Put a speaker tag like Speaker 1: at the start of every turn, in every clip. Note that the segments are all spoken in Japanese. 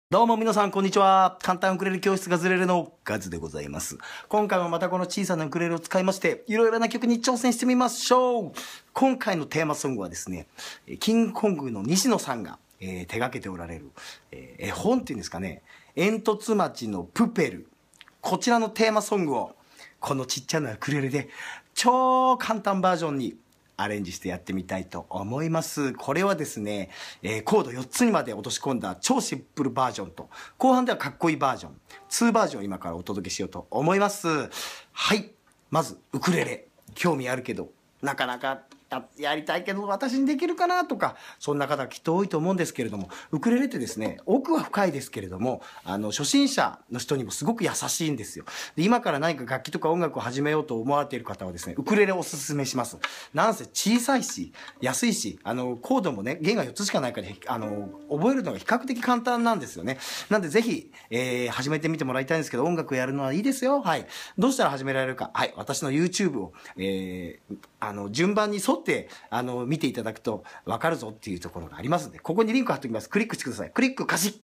Speaker 1: どうも皆さんこんにちは。簡単ウクレレ教室ガズレレのガズでございます。今回もまたこの小さなウクレレを使いまして、いろいろな曲に挑戦してみましょう。今回のテーマソングはですね、キングコングの西野さんが、手掛けておられる、絵本っていうんですかね、煙突町のプペル。こちらのテーマソングを、このちっちゃなウクレレで、超簡単バージョンにアレンジしてやってみたいと思います。これはですね、コード4つにまで落とし込んだ超シンプルバージョンと、後半ではかっこいいバージョン、2バージョンを今からお届けしようと思います。はい。まず、ウクレレ。興味あるけど、なかなかやりたいけど私にできるかなとか、そんな方きっと多いと思うんですけれども、ウクレレってですね、奥は深いですけれども、初心者の人にもすごく優しいんですよ。で、今から何か楽器とか音楽を始めようと思われている方はですね、ウクレレをおすすめします。なんせ小さいし、安いし、コードもね、弦が4つしかないから、覚えるのが比較的簡単なんですよね。なんでぜひ、始めてみてもらいたいんですけど、音楽やるのはいいですよ。はい。どうしたら始められるか。はい。私の YouTube を、順番に沿って、見ていただくと分かるぞっていうところがありますので、ここにリンク貼っておきます。クリックしてください。クリック、カシッ。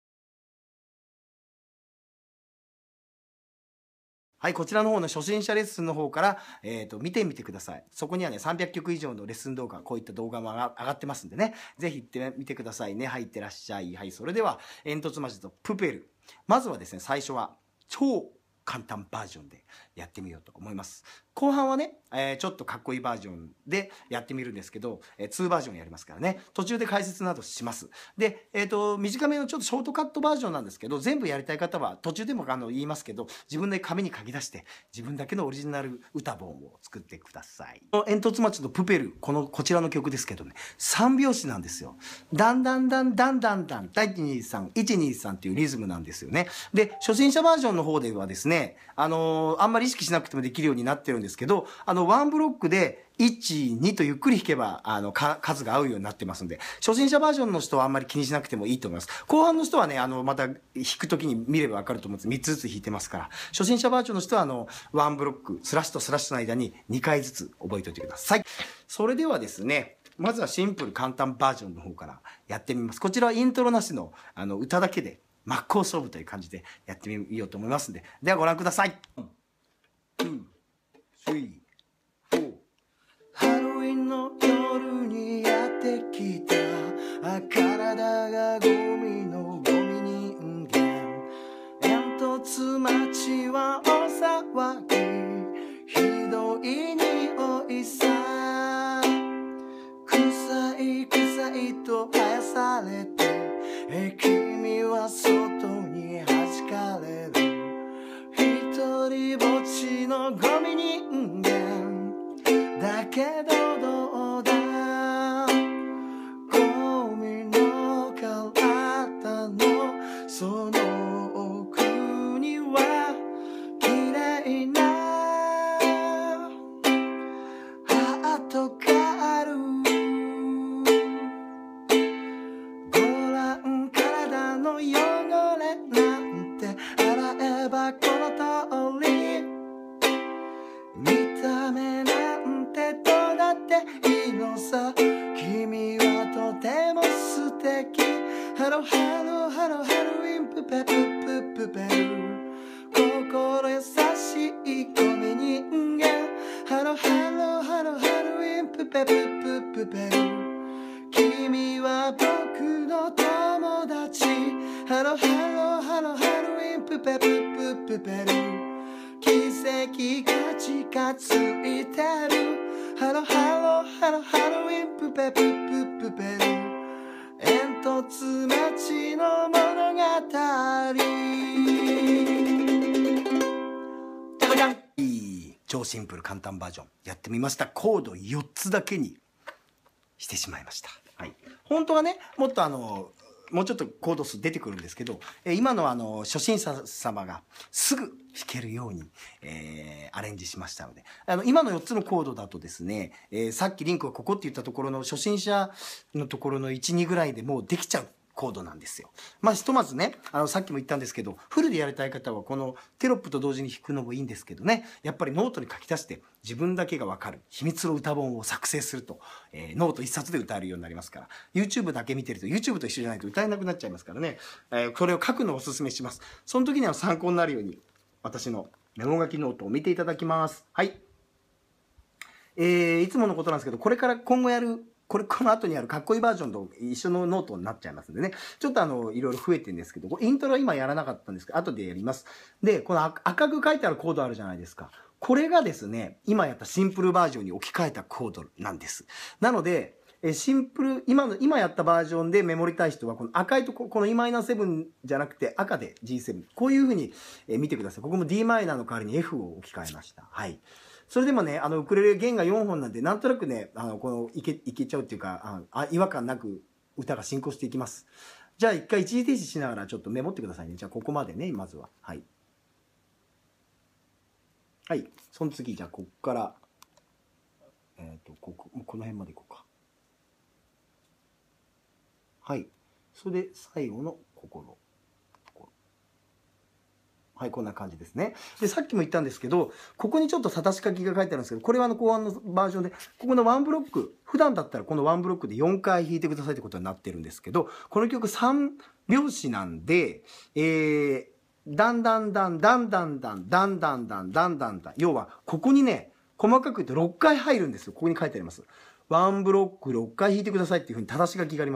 Speaker 1: はい、こちらの方の初心者レッスンの方から、見てみてください。そこにはね、300曲以上のレッスン動画、こういった動画も上がってますんでね、ぜひ行ってみてくださいね。はい、いってらっしゃい。はい、それでは、煙突町とプペル。まずはですね、最初は、超簡単バージョンでやってみようと思います。後半はね、ちょっとかっこいいバージョンでやってみるんですけど、2バージョンやりますからね、途中で解説などします。で、短めのちょっとショートカットバージョンなんですけど、全部やりたい方は途中でも言いますけど、自分で紙に書き出して、自分だけのオリジナル歌本を作ってください。煙突町のプペル、こちらの曲ですけどね、3拍子なんですよ。だんだんだんだんだんだん、123、123っていうリズムなんですよね。で、初心者バージョンの方ではですね、あんまり意識しなくてもできるようになってるんですけど、ワンブロックで1、2とゆっくり弾けば、数が合うようになってますんで、初心者バージョンの人はあんまり気にしなくてもいいと思います。後半の人はね、また弾くときに見ればわかると思うんです。3つずつ弾いてますから。初心者バージョンの人は、ワンブロック、スラッシュとスラッシュの間に2回ずつ覚えておいてください。それではですね、まずはシンプル簡単バージョンの方からやってみます。こちらはイントロなしの、歌だけで、真っ向勝負という感じでやってみようと思いますんで。ではご覧ください。2、3、4。ハロウィンの夜にやってきた体がゴミのゴミ人間。煙突町は大騒ぎ、ひどい匂いさ。臭い臭いと生やされて、君は外に弾かれる。一人ぼっちのゴミ人間だけどどうだ、ゴミの体のその奥には綺麗なハートがある。ご覧体の汚れなんて洗えばこの通り、見た目なんてどうだっていいのさ。君はとても素敵。ハロハロハロハロウィンプペプププペル、心優しいゴミ人間。ハロハロハロハロウィンプペプププペル、君は僕の友達。ハロハロハロハロウィンプペプププペル、奇跡が近づいてる。ハロハロハロハロウィンプペプププペル、煙突町の物語。じゃじゃん、超シンプル簡単バージョンやってみました。コード4つだけにしてしまいました。はい。本当はね、もっともうちょっとコード数出てくるんですけど、今の初心者様がすぐ弾けるように、アレンジしましたので、今の4つのコードだとですね、さっきリンクがここって言ったところの初心者のところの1、2ぐらいでもうできちゃうコードなんですよ。まあ、ひとまずね、さっきも言ったんですけど、フルでやりたい方は、このテロップと同時に弾くのもいいんですけどね、やっぱりノートに書き出して、自分だけがわかる秘密の歌本を作成すると、ノート一冊で歌えるようになりますから、YouTube だけ見てると、YouTube と一緒じゃないと歌えなくなっちゃいますからね、これを書くのをお勧めします。その時には参考になるように、私のメモ書きノートを見ていただきます。はい。いつものことなんですけど、これから今後やる、この後にあるかっこいいバージョンと一緒のノートになっちゃいますんでね。ちょっといろいろ増えてるんですけど、イントロは今やらなかったんですけど、後でやります。で、この赤く書いてあるコードあるじゃないですか。これがですね、今やったシンプルバージョンに置き換えたコードなんです。なので、シンプル、今やったバージョンでメモりたい人は、この赤いとこの Em7 じゃなくて赤で G7。こういう風に見てください。ここも Dm の代わりに F を置き換えました。はい。それでもね、ウクレレ弦が4本なんで、なんとなくね、いけちゃうっていうか、違和感なく歌が進行していきます。じゃあ一回一時停止しながらちょっとメモってくださいね。じゃあここまでね、まずは。はい。はい。その次、じゃあこっから、この辺までいこうか。はい。それで最後のここの。はい、こんな感じですね。で、さっきも言ったんですけど、ここにちょっとたたし書きが書いてあるんですけど、これは後半のバージョンで、ここのワンブロック、普段だったらこのワンブロックで4回弾いてくださいってことになってるんですけど、この曲3拍子なんで、だんだんだんだんだんだんだんだんだんだんだんだん、要は、ここにね、細かく言って6回入るんですよ。ここに書いてあります。ワンブロック6回弾いてくださいっていうふうにたたし書きがあります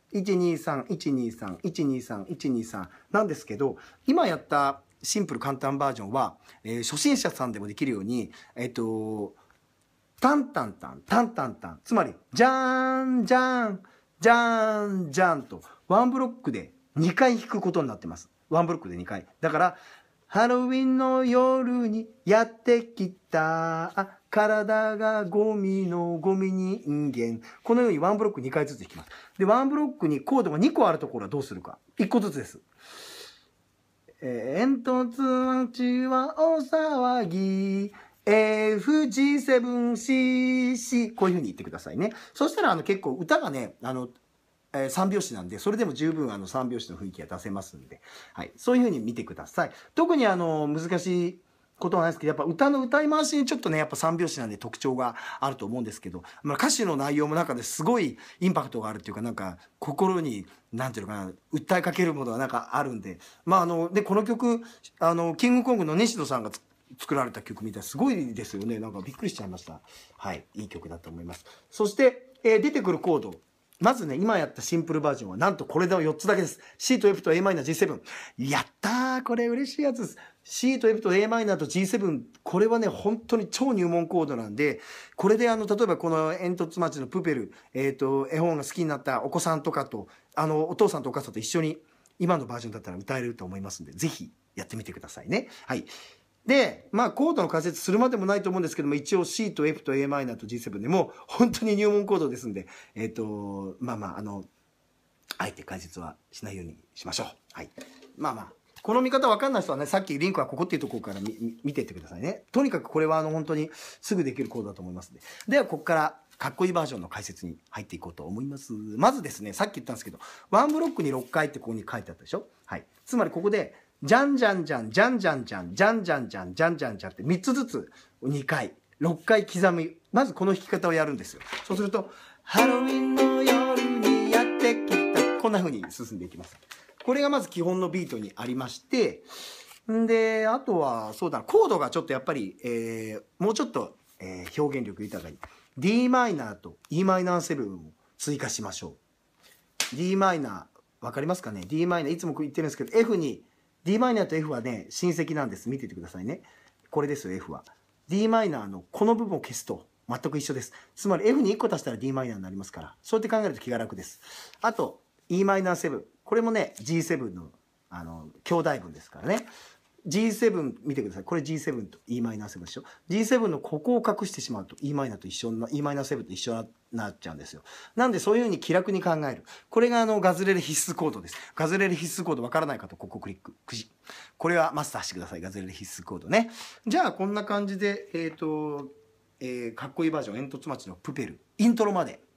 Speaker 1: 。123、123、123、123なんですけど、今やったシンプル簡単バージョンは、初心者さんでもできるように、タンタンタン、タンタンタン。つまり、ジャーン、ジャーン、ジャーン、ジャーンと、ワンブロックで2回弾くことになってます。ワンブロックで2回。だから、ハロウィンの夜にやってきた、体がゴミのゴミ人間。このようにワンブロック2回ずつ弾きます。で、ワンブロックにコードが2個あるところはどうするか。1個ずつです。煙突町は大騒ぎ。FG7CC。こういう風に言ってくださいね。そしたら結構歌がね、3拍子なんで、それでも十分3拍子の雰囲気が出せますんで、はい。そういう風に見てください。特に難しいことはないですけど、やっぱ歌の歌い回しにちょっとね、やっぱ3拍子なんで特徴があると思うんですけど、まあ、歌詞の内容も中ですごいインパクトがあるっていうか、なんか心に、なんていうのかな、訴えかけるものがなんかあるんで、まあで、この曲、キングコングの西野さんが作られた曲みたいすごいですよね。なんかびっくりしちゃいました。はい。いい曲だと思います。そして、出てくるコード。まずね、今やったシンプルバージョンは、なんとこれで4つだけです。C と F と Am、G7。やったー、これ嬉しいやつです。C と F と Am と G7。これはね、本当に超入門コードなんで、これで例えばこの煙突町のプペル、絵本が好きになったお子さんとかと、お父さんとお母さんと一緒に、今のバージョンだったら歌えると思いますんで、ぜひやってみてくださいね。はい。で、まあ、コードの解説するまでもないと思うんですけども、一応 C と F と Am と G7 でも、本当に入門コードですんで、まあまあ、あえて解説はしないようにしましょう。はい。まあまあ、この見方わかんない人はね、さっきリンクはここっていうところから見ていってくださいね。とにかくこれは本当にすぐできるコードだと思いますので。では、ここからかっこいいバージョンの解説に入っていこうと思います。まずですね、さっき言ったんですけど、ワンブロックに6回ってここに書いてあったでしょ？はい。つまりここで、じゃんじゃんじゃん、じゃんじゃんじゃん、じゃんじゃんじゃん、じゃんじゃんじゃんって3つずつ2回、6回刻む。まずこの弾き方をやるんですよ。そうすると、ハロウィンの夜にやってきた。こんな風に進んでいきます。これがまず基本のビートにありまして、んで、あとは、そうだな、コードがちょっとやっぱり、もうちょっと、表現力豊かに。Dm と Em7 を追加しましょう。Dm、わかりますかね？ Dm、いつも言ってるんですけど、F に、Dm と F はね、親戚なんです。見ててくださいね。これですよ、F は。Dm のこの部分を消すと全く一緒です。つまり F に1個足したら Dm になりますから、そうやって考えると気が楽です。あと、Em7。これもね、G7 の、兄弟分ですからね。G7 見てください。これ G7 と Em7 でしょ。G7 のここを隠してしまうと Em7 と一緒な、Em7 と一緒になっちゃうんですよ。なんでそういうふうに気楽に考える。これがガズレレ必須コードです。ガズレレ必須コードわからない方、ここクリック。これはマスターしてください。ガズレレ必須コードね。じゃあこんな感じで、かっこいいバージョン、煙突町のプペル。イントロまで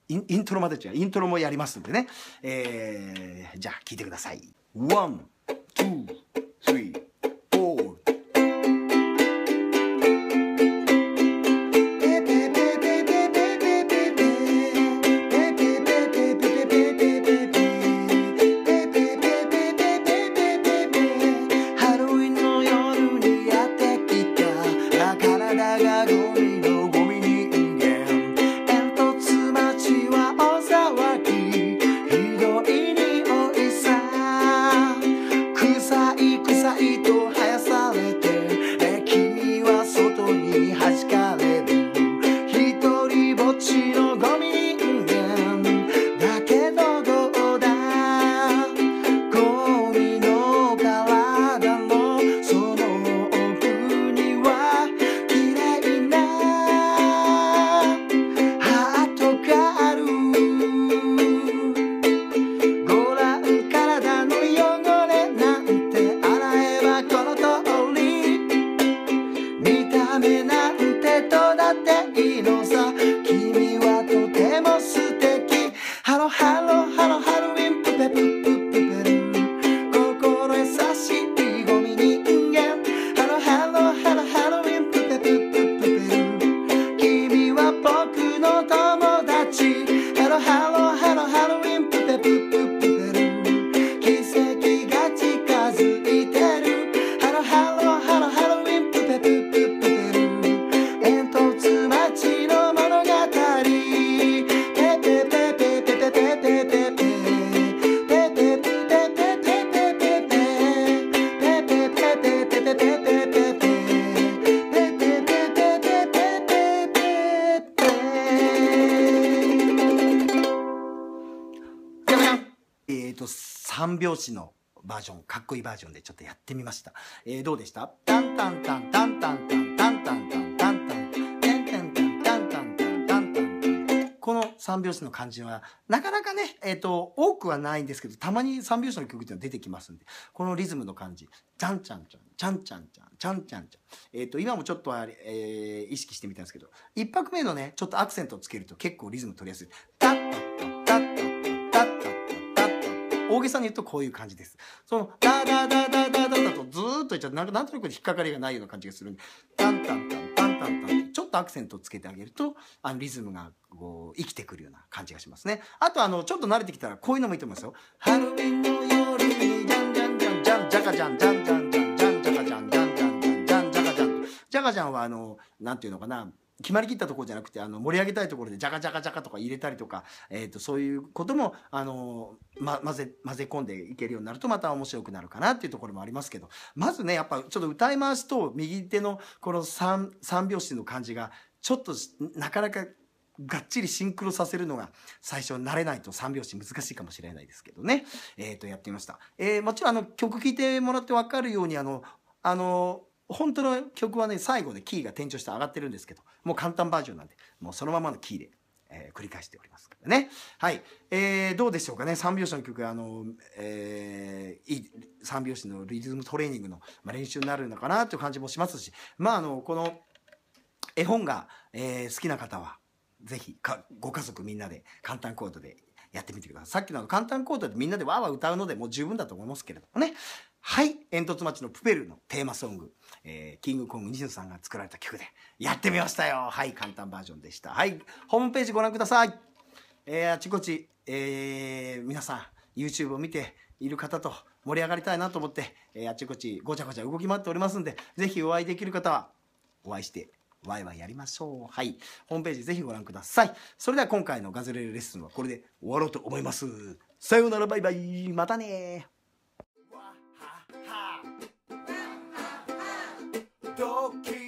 Speaker 1: イントロまで違う。イントロもやりますんでね。じゃあ聞いてください。1、2、3、4。3拍子のバージョン、かっこいいバージョンでちょっとやってみました。どうでした？タンタンタンタンタンタンタンタンタンタンタンタンタンタンタンタンタンタンタン。この3拍子の漢字はなかなかね、多くはないんですけど、たまに3拍子の曲っていうのが出てきますんで、このリズムの感じ、チャンチャンチャン、チャンチャンチャン、チャンチャンチャン。今もちょっと意識してみたんですけど、1拍目のね、ちょっとアクセントをつけると結構リズム取りやすい。タッタッタッタッタッタッタッタッタッタッ。大げさに言うとこういう感じです。そのダダダダダダダとずーっといっちゃうとなんとなく引っかかりがないような感じがするんで、タンタンタンタンタンタン、ちょっとアクセントをつけてあげるとリズムがこう生きてくるような感じがしますね。あとちょっと慣れてきたらこういうのもいいと思いますよ。ハロウィンの夜にジャンジャンジャンジャンジャカジャンジャンジャンジャンジャンジャカジャンジャンジャンジャンジャンジャカジャン。ジャカジャンはなんていうのかな、決まりきったところじゃなくて盛り上げたいところでジャカジャカジャカとか入れたりとか、そういうことも混ぜ込んでいけるようになるとまた面白くなるかなっていうところもありますけど、まずねやっぱちょっと歌い回しと右手のこの三拍子の感じがちょっとなかなかがっちりシンクロさせるのが最初慣れないと3拍子難しいかもしれないですけどね、やってみました。もちろん曲聴いてもらって分かるように本当の曲はね最後でキーが転調して上がってるんですけど、もう簡単バージョンなんでもうそのままのキーで、繰り返しておりますからね。はい、どうでしょうかね。3拍子の曲いい3拍子のリズムトレーニングの、練習になるのかなという感じもしますし、この絵本が、好きな方はぜひご家族みんなで簡単コードでやってみてください。さっきの簡単コードでみんなでわーわー歌うのでもう十分だと思いますけれどもね。はい、煙突町のプペルのテーマソング、キングコング西野さんが作られた曲でやってみましたよ。はい、簡単バージョンでした。はい、ホームページご覧ください。あちこち、皆さん YouTube を見ている方と盛り上がりたいなと思って、あちこちごちゃごちゃ動き回っておりますんで、ぜひお会いできる方はお会いしてワイワイやりましょう。はい、ホームページぜひご覧ください。それでは今回のガズレレレッスンはこれで終わろうと思います。さようなら、バイバイ、またね。ドキ